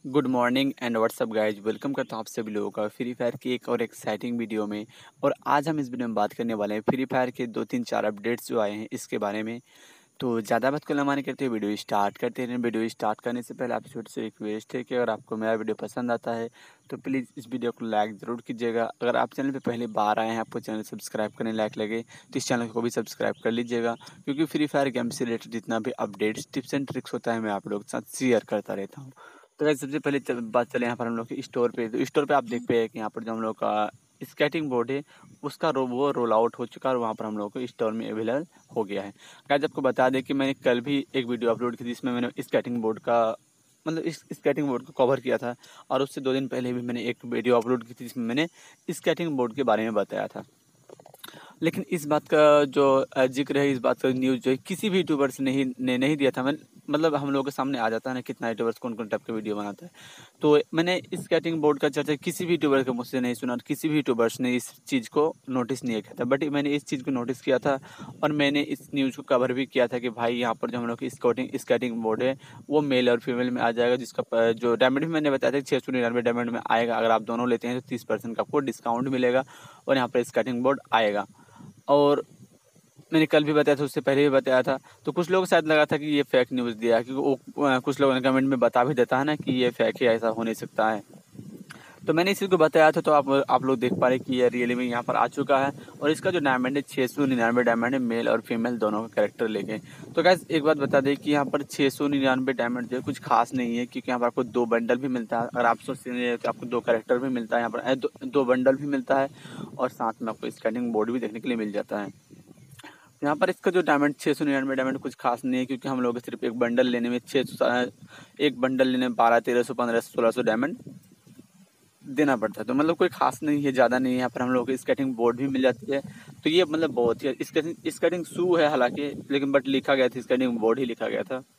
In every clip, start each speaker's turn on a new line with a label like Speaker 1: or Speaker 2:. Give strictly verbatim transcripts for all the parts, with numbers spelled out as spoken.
Speaker 1: Good morning and what's up guys, welcome करता हूँ आप सभी लोगों का फ्री फायर की एक और एक्साइटिंग वीडियो में। और आज हम इस वीडियो में बात करने वाले हैं फ्री फायर के दो तीन चार अपडेट्स जो आए हैं इसके बारे में। तो ज़्यादा बात को लंबाने करते हुए वीडियो स्टार्ट करते हैं। वीडियो स्टार्ट करने से पहले आप छोटे से रिक्वेस्ट है कि अगर आपको मेरा वीडियो पसंद आता है तो प्लीज़ इस वीडियो को लाइक ज़रूर कीजिएगा। अगर आप चैनल पर पहली बार आए हैं, आपको चैनल सब्सक्राइब करने लायक लगे तो इस चैनल को भी सब्सक्राइब कर लीजिएगा, क्योंकि फ्री फायर गेम से रिलेटेड जितना भी अपडेट्स टिप्स एंड ट्रिक्स होता है मैं आप लोगों के साथ शेयर करता रहता हूँ। तो गाइस सबसे पहले चल, बात चले यहाँ पर हम लोग के स्टोर पे। तो स्टोर पे आप देख पे है कि यहाँ पर जो हम लोग का स्केटिंग बोर्ड है उसका रो वो रोल आउट हो चुका है और वहाँ पर हम लोग को स्टोर में अवेलेबल हो गया है। गाइस आपको बता दें कि मैंने कल भी एक वीडियो अपलोड की थी जिसमें मैंने स्केटिंग बोर्ड का मतलब इस स्केटिंग बोर्ड को कवर किया था, और उससे दो दिन पहले भी मैंने एक वीडियो अपलोड की थी जिसमें मैंने स्केटिंग बोर्ड के बारे में बताया था। लेकिन इस बात का जो अ, ज़िक्र है, इस बात का न्यूज़ जो है किसी भी यूट्यूबर्स ने ही ने नहीं दिया था। मैं मतलब हम लोगों के सामने आ जाता है ना कितना यूट्यूबर्स कौन-कौन टाइप का वीडियो बनाता है। तो मैंने स्केटिंग बोर्ड का चर्चा किसी भी यूट्यूबर के मुँह से नहीं सुना, किसी भी यूट्यूबर्स ने इस चीज़ को नोटिस नहीं किया था। बट मैंने इस चीज़ को नोटिस किया था और मैंने इस न्यूज़ को कवर भी किया था कि भाई यहाँ पर जो हम लोग की स्केटिंग स्केटिंग बोर्ड है वो मेल और फीमेल में आ जाएगा, जिसका प जो डायमंड भी मैंने बताया था छह सौ निन्यानवे डायमंड में आएगा। अगर आप दोनों लेते हैं तो तीस परसेंट का आपको डिस्काउंट मिलेगा और यहाँ पर स्केटिंग बोर्ड आएगा। और मैंने कल भी बताया था, उससे पहले भी बताया था। तो कुछ लोग शायद लगा था कि ये फेक न्यूज़ दिया है, क्योंकि वो अ, कुछ लोगों ने कमेंट में बता भी देता है ना कि ये फेक है, ऐसा हो नहीं सकता है। तो मैंने इस चीज़ को बताया था, तो आप आप लोग देख पा रहे हैं कि ये रियली में यहाँ पर आ चुका है। और इसका जो डायमंड है छः सौ निन्यानवे डायमंड है, मेल और फीमेल दोनों का कैरेक्टर लेके। तो गाइस एक बात बता दें कि यहाँ पर छः सौ निन्यानवे डायमंड जो है कुछ खास नहीं है, क्योंकि यहाँ पर आपको दो बंडल भी मिलता है। अगर आप सोचते हैं तो आपको दो कैरेक्टर भी मिलता है, यहाँ पर अ, दो, दो बंडल भी मिलता है और साथ में आपको स्केटिंग बोर्ड भी देखने के लिए मिल जाता है। यहाँ पर इसका जो डायमंड छः सौ निन्यानवे डायमंड कुछ खास नहीं है, क्योंकि हम लोग सिर्फ एक बंडल लेने में छः सौ एक बंडल लेने में बारह तेरह सौ पंद्रह सौ सोलह सौ डायमंड देना पड़ता है। तो मतलब कोई खास नहीं है, ज़्यादा नहीं है। यहाँ पर हम लोग को स्केटिंग बोर्ड भी मिल जाती है। तो ये मतलब बहुत ही स्केटिंग स्केटिंग शू है हालांकि, लेकिन बट लिखा गया था स्केटिंग बोर्ड ही लिखा गया था।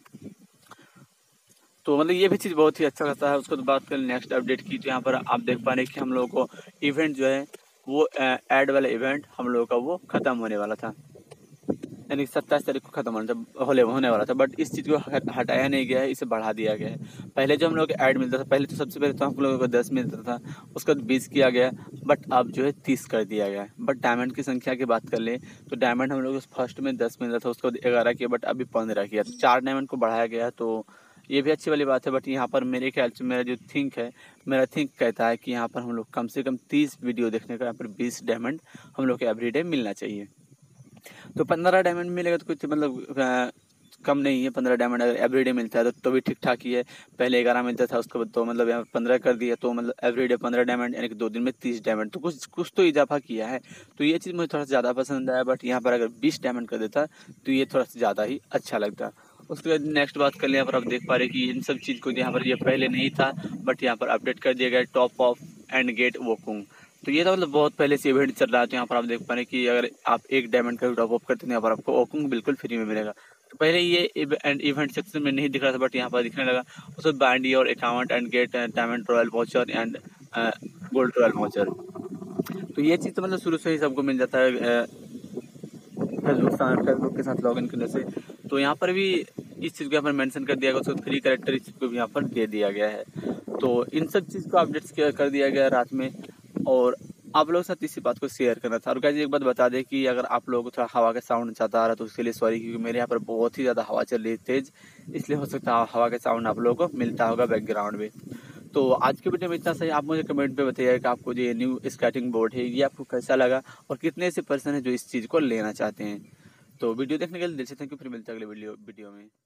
Speaker 1: तो मतलब ये भी चीज़ बहुत ही अच्छा लगता है। उसको तो बात करें नेक्स्ट अपडेट की, तो यहाँ पर आप देख पा रहे हैं कि हम लोगों को इवेंट जो है वो ऐड वाला इवेंट हम लोगों का वो ख़त्म होने वाला था, यानी सत्ताईस तारीख को खत्म होना था होने होने वाला था। बट इस चीज़ को हट- हटाया नहीं गया है, इसे बढ़ा दिया गया है। पहले जो हम लोग को ऐड मिलता था, पहले तो सबसे पहले तो हम लोगों को दस मिलता था, उसका बीस किया गया, बट अब जो है तीस कर दिया गया है। बट डायमंड की संख्या की बात कर ले तो डायमंड हम लोग को फर्स्ट में दस मिलता था, उसके बाद ग्यारह किया, बट अभी पंद्रह किया, तो चार डायमंड को बढ़ाया गया है। तो ये भी अच्छी वाली बात है। बट यहाँ पर मेरे ख्याल से मेरा जो थिंक है मेरा थिंक कहता है कि यहाँ पर हम लोग कम से कम तीस वीडियो देखने का यहाँ पर बीस डायमंड हम लोग को एवरीडे मिलना चाहिए। तो पंद्रह डायमंड मिलेगा तो कुछ मतलब अ, कम नहीं है। पंद्रह डायमंड अगर एवरीडे मिलता है तो, तो भी ठीक ठाक ही है। पहले ग्यारह मिलता था, उसके बाद तो मतलब यहाँ पंद्रह कर दिया, तो मतलब एवरीडे पंद्रह डायमंड, यानी कि दो दिन में तीस डायमंड, तो कुछ कुछ तो इजाफा किया है। तो ये चीज़ मुझे थोड़ा सा ज़्यादा पसंद आया। बट यहाँ पर अगर बीस डायमंड कर देता तो ये थोड़ा सा ज़्यादा ही अच्छा लगता। उसके बाद नेक्स्ट बात कर ले, यहाँ पर आप देख पा रहे हैं कि इन सब चीज़ को यहाँ पर ये पहले नहीं था, बट यहाँ पर अपडेट कर दिया गया टॉप ऑफ एंड गेट वोकुंग। तो ये तो मतलब बहुत पहले से इवेंट चल रहा है। तो यहाँ पर आप देख पा रहे हैं कि अगर आप एक डायमंड का टॉप अप करते हैं, यहाँ पर आपको ओकुंग बिल्कुल फ्री में मिलेगा। तो पहले ये इवेंट सेक्शन में नहीं दिख रहा था, बट यहाँ पर दिखने लगा। उसके बाद बाइंड और account and get diamond royale voucher and gold royale voucher. तो ये चीज़ तो मतलब शुरू से ही सबको मिल जाता है फेसबुक फेसबुक के साथ लॉगिन करने से। तो यहाँ पर भी इस चीज़ को यहाँ पर मेंशन कर दिया गया, उसको फ्री कैरेक्टर इस चीज़ को भी यहाँ पर दे दिया गया है। तो इन सब चीज़ को अपडेट्स कर दिया गया रात में, और आप लोगों के साथ इसी बात को शेयर करना था। और गाइस एक बात बता दें कि अगर आप लोगों को थोड़ा हवा का साउंड ज़्यादा आ रहा है तो उसके लिए सॉरी, क्योंकि मेरे यहाँ पर बहुत ही ज़्यादा हवा चल रही है तेज़, इसलिए हो सकता है हवा का साउंड आप लोगों को मिलता होगा बैकग्राउंड में। तो आज के वीडियो में इतना सही। आप मुझे कमेंट पे बताइए कि आपको जो ये न्यू स्केटिंग बोर्ड है ये आपको कैसा लगा, और कितने ऐसे पर्सन हैं जो इस चीज़ को लेना चाहते हैं। तो वीडियो देखने के लिए दिल से थैंक यू। फिर मिलते हैं अगले वीडियो वीडियो में।